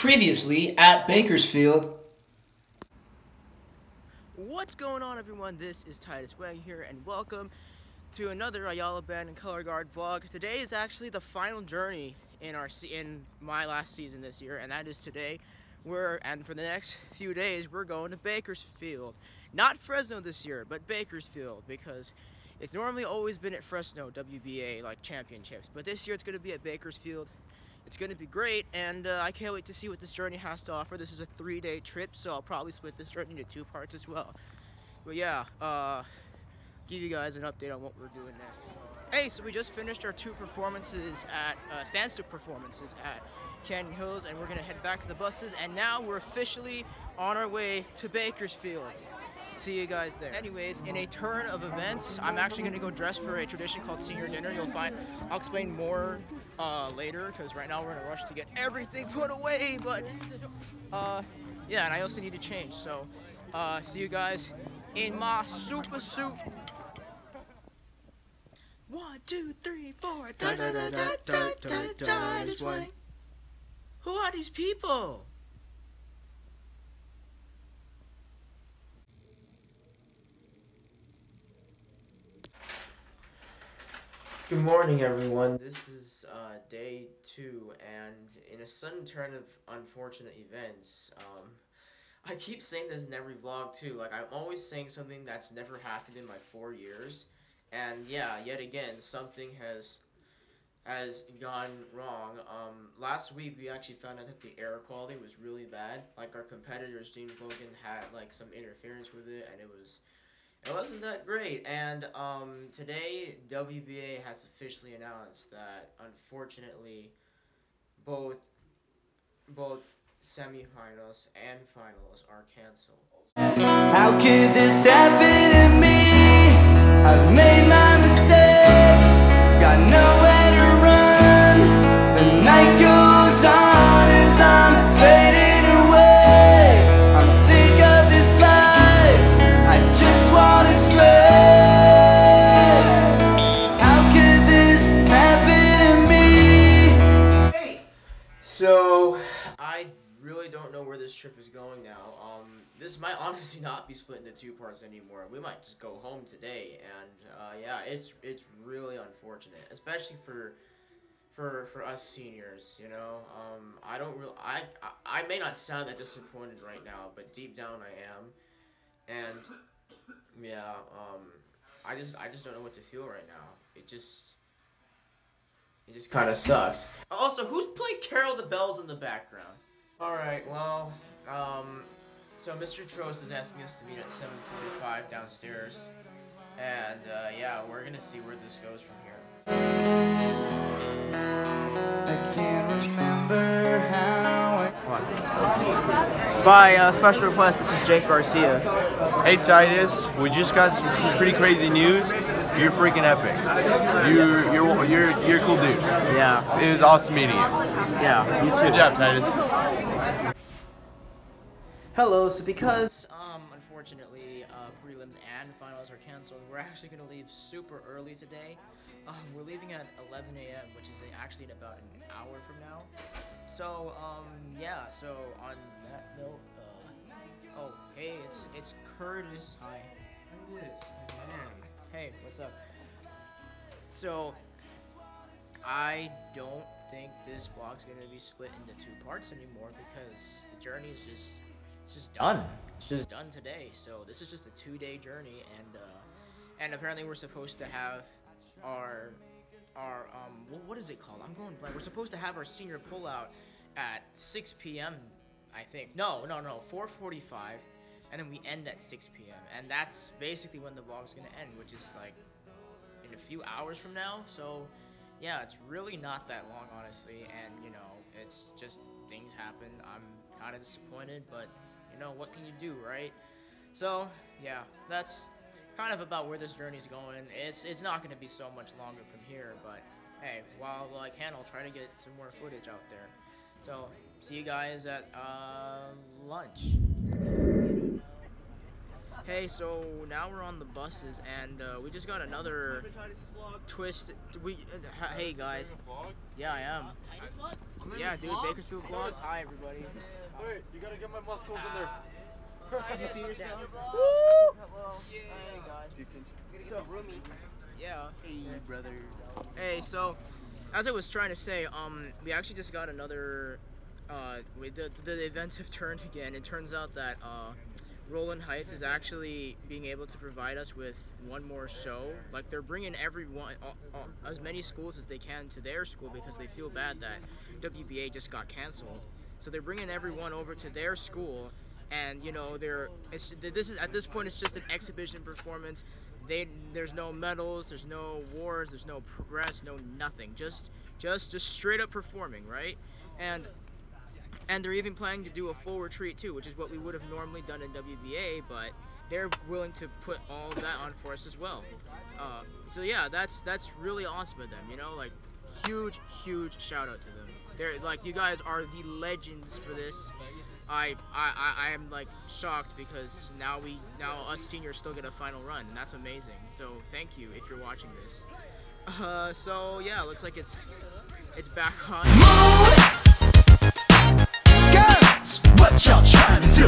Previously at Bakersfield. What's going on, everyone? This is Titus Wang here, and welcome to another Ayala Band and Colorguard vlog. Today is actually the final journey in my last season this year, and that is today. And for the next few days, we're going to Bakersfield. Not Fresno this year, but Bakersfield, because it's normally always been at Fresno WBA like championships, but this year it's going to be at Bakersfield. It's going to be great, and I can't wait to see what this journey has to offer. This is a 3-day trip, so I'll probably split this journey into 2 parts as well. But yeah, give you guys an update on what we're doing next. Hey, so we just finished our 2 performances at standstill performances at Canyon Hills, and we're going to head back to the buses, and now we're officially on our way to Bakersfield. See you guys there. Anyways, in a turn of events, I'm actually going to go dress for a tradition called senior dinner. I'll explain more later, because right now we're in a rush to get everything put away, but yeah, and I also need to change, so see you guys in my super suit. 1, 2, 3, 4. Titus Wang. Who are these people? Good morning, everyone. This is day 2, and in a sudden turn of unfortunate events, I keep saying this in every vlog too. Like, I'm always saying something that's never happened in my 4 years, and yeah, yet again, something has gone wrong. Last week we actually found out that the air quality was really bad. Like, our competitors, James Logan, had like some interference with it, and it wasn't that great. And today WBA has officially announced that unfortunately both semifinals and finals are canceled. How could this happen to me? I've made my mistakes, got nowhere to run. The night goes on as I'm fading away. I'm sick of this life, I just want to scream. How could this happen to me? Hey! So, I really don't know where this trip is going now. This might honestly not be split into 2 parts anymore. We might just go home today, and yeah, it's really unfortunate, especially for us seniors. You know, I may not sound that disappointed right now, but deep down I am, and yeah, I just don't know what to feel right now. It just kind of sucks. Also, who's playing Carol the Bells in the background? Alright, well, so Mr. Trost is asking us to meet at 7:45 downstairs, and yeah, we're gonna see where this goes from here. I can't remember how By special request, this is Jake Garcia. Hey Titus, we just got some pretty crazy news. You're freaking epic. You're a cool dude. Yeah. It was awesome meeting you. Yeah, you too. Good job, Titus. Hello, so because, unfortunately, prelims and finals are canceled, we're actually going to leave super early today. We're leaving at 11 a.m., which is actually in about an hour from now. So, yeah, so on that note, oh, hey, it's Curtis. Hi. Who is? Hey, what's up? So, I don't think this vlog's going to be split into 2 parts anymore, because the journey is just done. It's just done today. So this is just a 2-day journey, and apparently we're supposed to have our what is it called? I'm going blank. We're supposed to have our senior pullout at 6 p.m. I think. No, 4:45, and then we end at 6 p.m. and that's basically when the vlog's gonna end, which is like in a few hours from now. So yeah, it's really not that long, honestly, and you know, it's just things happen. I'm kind of disappointed, but you know, what can you do, right? So yeah, that's kind of about where this journey's going. It's not going to be so much longer from here, but hey, while I can, I'll try to get some more footage out there. So see you guys at lunch. Hey, so now we're on the buses, and we just got another twist. Hey guys. Yeah, I am. Yeah, dude, Bakersfield vlog. Hi, everybody. Wait, you gotta get my muscles in there. You see yourself? Woo! Hello. Hey guys. So, yeah. Hey, brother. Hey, so as I was trying to say, we actually just got another. The events have turned again. It turns out that Roland Heights is actually being able to provide us with one more show. Like, they're bringing everyone, as many schools as they can to their school because they feel bad that WBA just got canceled. So they're bringing everyone over to their school, and you know, at this point it's just an exhibition performance. There's no medals, there's no awards, there's no progress, no nothing. Just straight up performing, right? And they're even planning to do a full retreat too, which is what we would have normally done in WBA, but they're willing to put all of that on for us as well. So yeah, that's really awesome of them, you know, like huge shout out to them. They're like, you guys are the legends for this. I am like shocked because now us seniors still get a final run, and that's amazing. So thank you if you're watching this. So yeah, looks like it's back on. Girls, what y'all trying to do?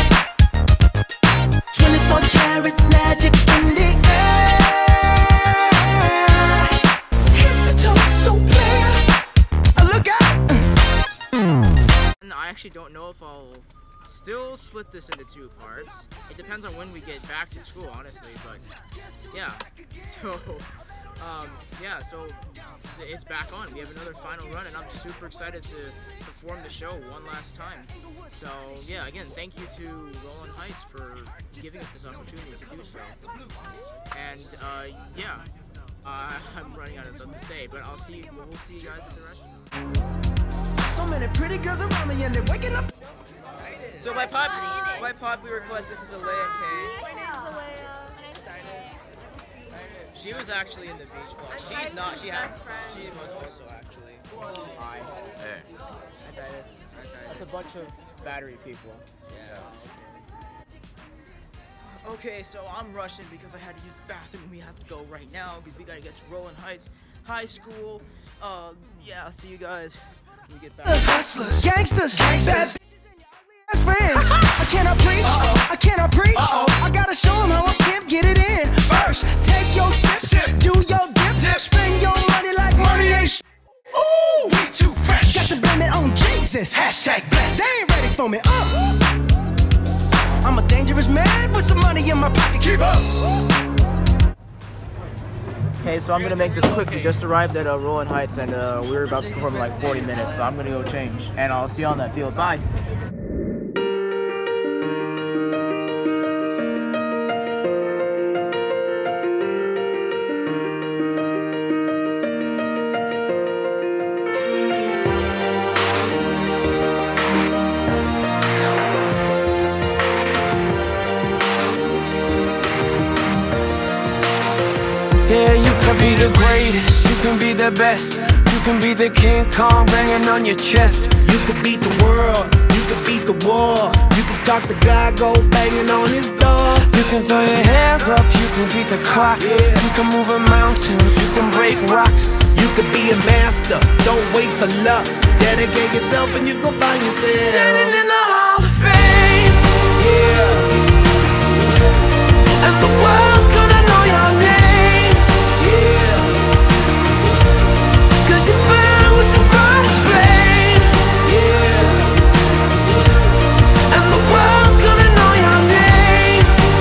24 karat magic in the air. Head to toe, so clear. Look out! I actually don't know if I'll still split this into two parts. It depends on when we get back to school, honestly, but yeah. So yeah, so it's back on. We have another final run, and I'm super excited to perform the show one last time. So yeah, again, thank you to Roland Heights for giving us this opportunity to do so. And yeah, I'm running out of stuff to say, but we'll see you guys at the restaurant. So many pretty girls around me, and they're waking up. So by popular request, this is Alea and Kay. My name's Alea. She was actually in the beach ball. She's not. She was also actually. Hi. Hey. Hi, Titus. That's a bunch of battery people. Yeah. Okay, so I'm rushing because I had to use the bathroom and we have to go right now because we gotta get to Roland Heights High School. Yeah, I'll see you guys when we get back. Hustlers, gangsters, bad bitches and your ugly ass friends. I cannot preach, I cannot preach. I gotta show them how I can get it in. First, take your sip, do your dip, spend your money like money ain't sh. Ooh, we too fresh. Got to blame it on Jesus. Hashtag blessed. They ain't ready for me. I'm a dangerous man with some money in my pocket. Keep up. Okay, so I'm gonna make this quick. We just arrived at Roland Heights, and we're about to perform in like 40 minutes. So I'm gonna go change, and I'll see you on that field. Bye. Yeah, you can be the greatest, you can be the best, you can be the King Kong banging on your chest. You could beat the world, you could beat the war. You can talk to God, go banging on his door. You can throw your hands up, you can beat the clock. You can move a mountain, you can break rocks. You could be a master, don't wait for luck. Dedicate yourself and you gon' find yourself Standing in the Hall of Fame. Yeah. And the world's gonna know your name. Cause you burn with the brightest flame. And the world's gonna know your name.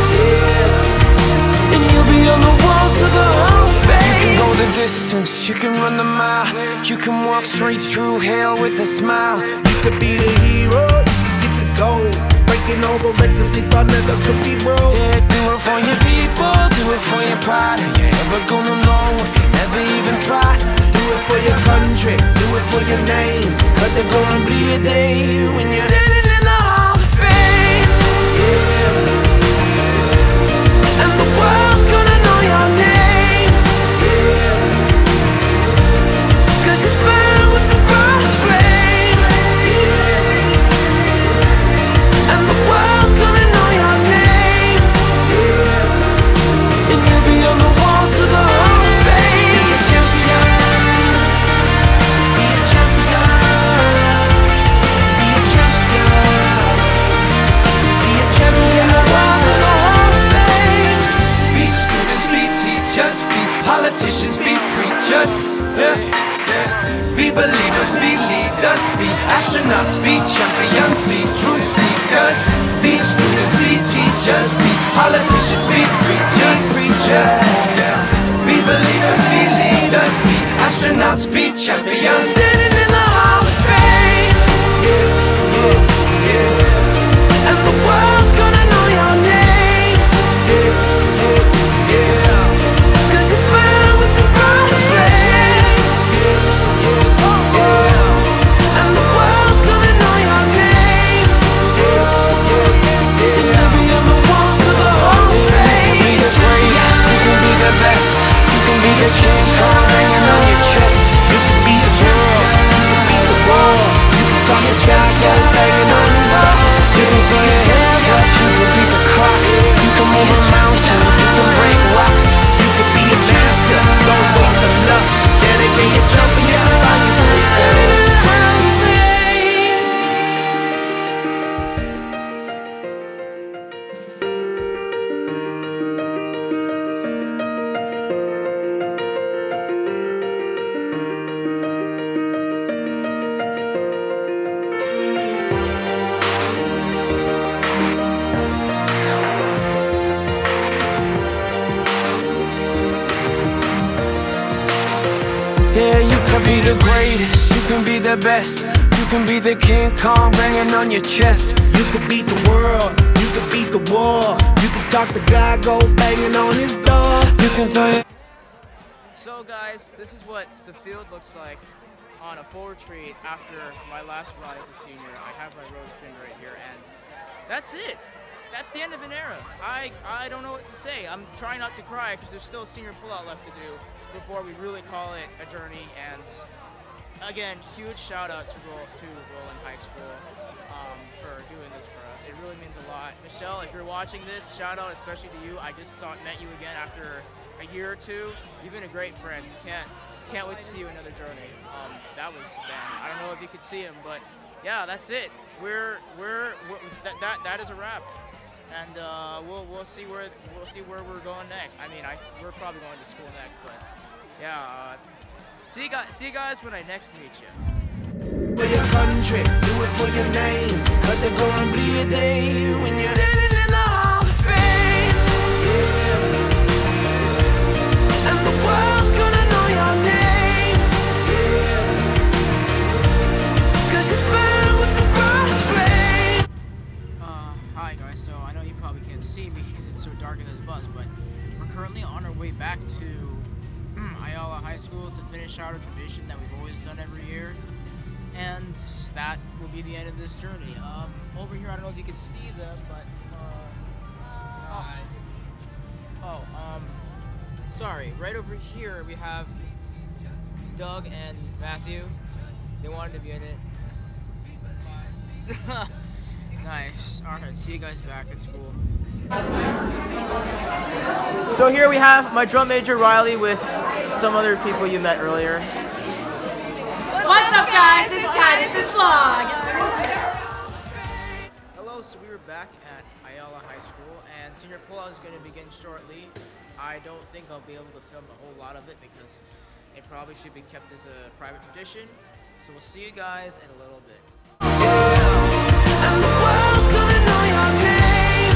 And you'll be on the walls of the Hall of Fame. You can go the distance, you can run the mile. You can walk straight through hell with a smile. You could be the hero, you can get the gold. Breaking all the records they thought never could be broke. Yeah, do it for your people, do it for your pride. Are you ever gonna know if you never even try? Do it for your country, do it for your name. Cause there's gonna be a day when you're standing in the Hall of Fame. And the world's gonna know your name. Cause you burn with the brightest flame. And the world's gonna know your name. leaders, be astronauts, be champions, be truth seekers, be students, be teachers, be politicians, be preachers, yeah. Be believers, be leaders, be astronauts, be champions, standing in the Hall of Fame, yeah. And the world's gonna know your name, yeah. Cause you burn with the brightest flame, yeah. And the world's gonna know your name, and every other walls of the Hall of Fame. You can be the greatest, you can be the best, you can be the King Kong hanging on your chest. You can be the world, you can be the wall. You can talk your jacket banging on his wall. You can throw your hands up, you can beat the clock, you can move a mountain, you can break rocks. You can be a master, don't wait for luck. Dedicate yourself and you can find your first Standing in the Hall of Fame. Yeah, you can be the greatest, you can be the best, you can be the King Kong banging on your chest. You can beat the world, you can beat the war. You can talk the guy, go banging on his door. You can throw your So guys, this is what the field looks like on a full retreat after my last run as a senior. I have my rose pin right here, and that's it. That's the end of an era. I don't know what to say. I'm trying not to cry because there's still a senior pullout left to do before we really call it a journey. And again, huge shout out to Roland High School for doing this for us. It really means a lot. Michelle, if you're watching this, shout out especially to you. I just met you again after a year or two. You've been a great friend. Can't wait to see you another journey. That was bad. I don't know if you could see him, but yeah, that's it. That is a wrap. And we'll see where we're going next. I mean, we're probably going to school next, but yeah. See you guys when I next meet you. For your country, do it for your name. Cause there's gonna be a day when you're standing in the Hall of Fame, and the world's gonna know your name, cause you burn with the brightest flame. Hi guys, so I know you probably can't see me because it's so dark in this bus, but we're currently on our way back to Ayala High School to finish out a tradition that we've always done every year, and that will be the end of this journey. Over here, I don't know if you can see them, but sorry, right over here we have Doug and Matthew. They wanted to be in it. Nice. Alright, see you guys back at school. So here we have my drum major Riley with some other people you met earlier. What's up guys, it's Titus's Vlogs! Hello, so we were back at Ayala High School and senior pullout is going to begin shortly. I don't think I'll be able to film a whole lot of it because it probably should be kept as a private tradition. So we'll see you guys in a little bit. And the world's gonna know your name,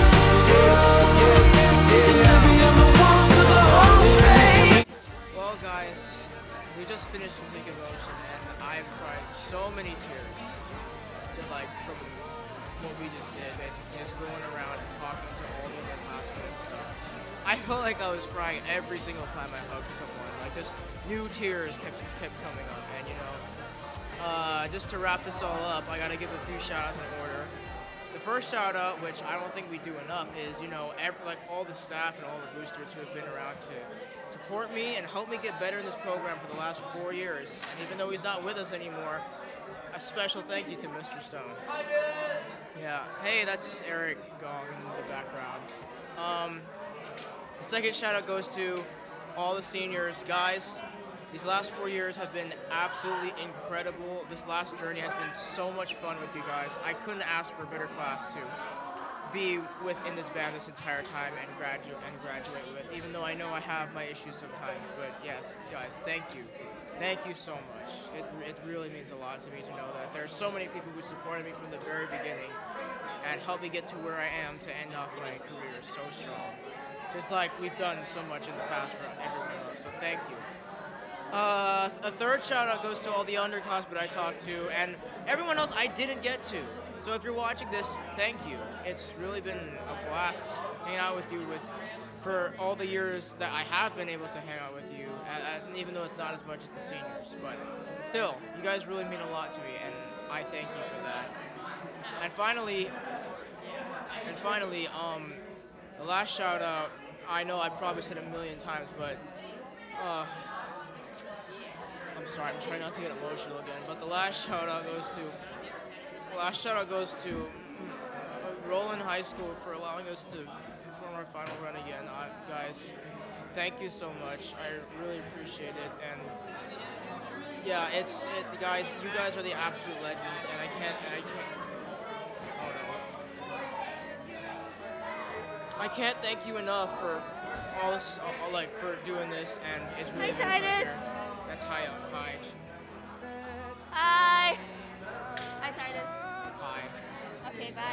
and every other walls of the Hall of Fame. Well guys, we just finished with Big Emotion and I've cried so many tears just like from what we just did, basically just going around and talking to all the other classmates. I felt like I was crying every single time I hugged someone, like just new tears kept coming up. And you know, just to wrap this all up, I gotta give a few shout outs in order. The first shout out, which I don't think we do enough, is, you know, like all the staff and all the boosters who have been around to support me and help me get better in this program for the last 4 years. And even though he's not with us anymore, a special thank you to Mr. Stone. Yeah, hey, that's Eric Gong in the background. The second shout out goes to all the seniors. Guys, these last 4 years have been absolutely incredible. This last journey has been so much fun with you guys. I couldn't ask for a better class to be with in this band this entire time and graduate with, even though I know I have my issues sometimes. But yes, guys, thank you. Thank you so much. It really means a lot to me to know that there's so many people who supported me from the very beginning and helped me get to where I am to end off my career so strong. Just like we've done so much in the past for everyone else, so thank you. A third shout out goes to all the underclassmen I talked to and everyone else I didn't get to. So if you're watching this, thank you. It's really been a blast hanging out with you for all the years that I have been able to hang out with you, and even though it's not as much as the seniors. But still, you guys really mean a lot to me, and I thank you for that. And finally, the last shout out, I know I probably said it a million times, but I'm sorry, I'm trying not to get emotional again, but the last shout out goes to Roland High School for allowing us to perform our final run again. Guys, thank you so much. I really appreciate it, and yeah, guys, you guys are the absolute legends, and I can't. I can't thank you enough for all this, for doing this, and it's really been a pleasure. That's hi. Hi. Hi, Titus. Hi. Okay, bye.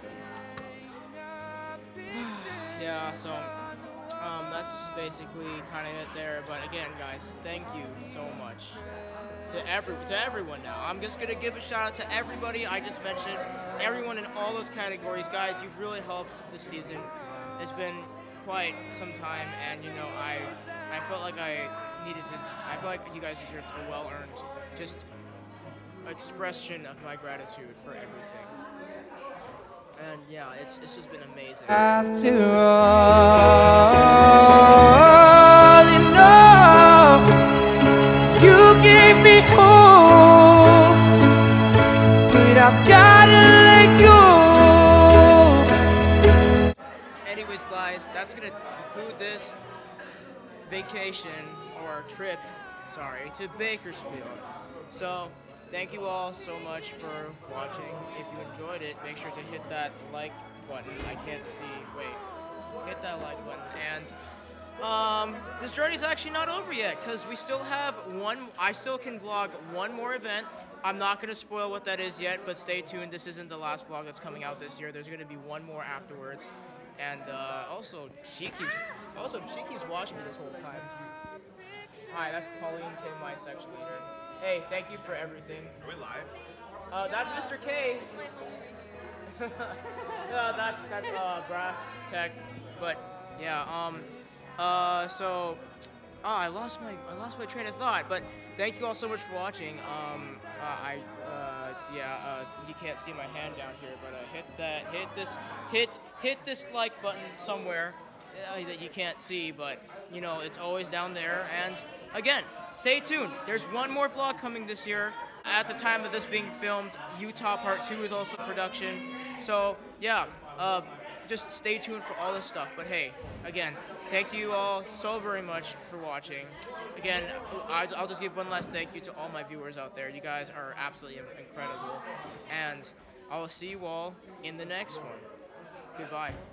Yeah, so that's basically kind of it there. But again, guys, thank you so much to everyone. Now, I'm just gonna give a shout out to everybody I just mentioned, everyone in all those categories, guys. You've really helped this season. It's been quite some time, and I felt like I feel like you guys deserve a well-earned just expression of my gratitude for everything. And yeah, it's just been amazing. After all, you gave me hope, but I've gotta let go. Anyways, guys, that's gonna conclude this vacation or trip, to Bakersfield. So, thank you all so much for watching. If you enjoyed it, make sure to hit that like button. I can't see. Wait. Hit that like button. And this journey's actually not over yet, because we still have I still can vlog one more event. I'm not going to spoil what that is yet, but stay tuned. This isn't the last vlog that's coming out this year. There's going to be one more afterwards. And also, she keeps watching me this whole time. Hi, that's Pauline Kim, my section leader. Hey, thank you for everything. Are we live? That's Mr. K. No, that's Brass Tech. But yeah, I lost my train of thought. But thank you all so much for watching. You can't see my hand down here, but hit this like button somewhere that you can't see, but it's always down there. And again, stay tuned. There's one more vlog coming this year. At the time of this being filmed, Utah Part 2 is also in production. So yeah, just stay tuned for all this stuff. But hey, again, thank you all so very much for watching. Again, I'll just give one last thank you to all my viewers out there. You guys are absolutely incredible. And I will see you all in the next one. Goodbye.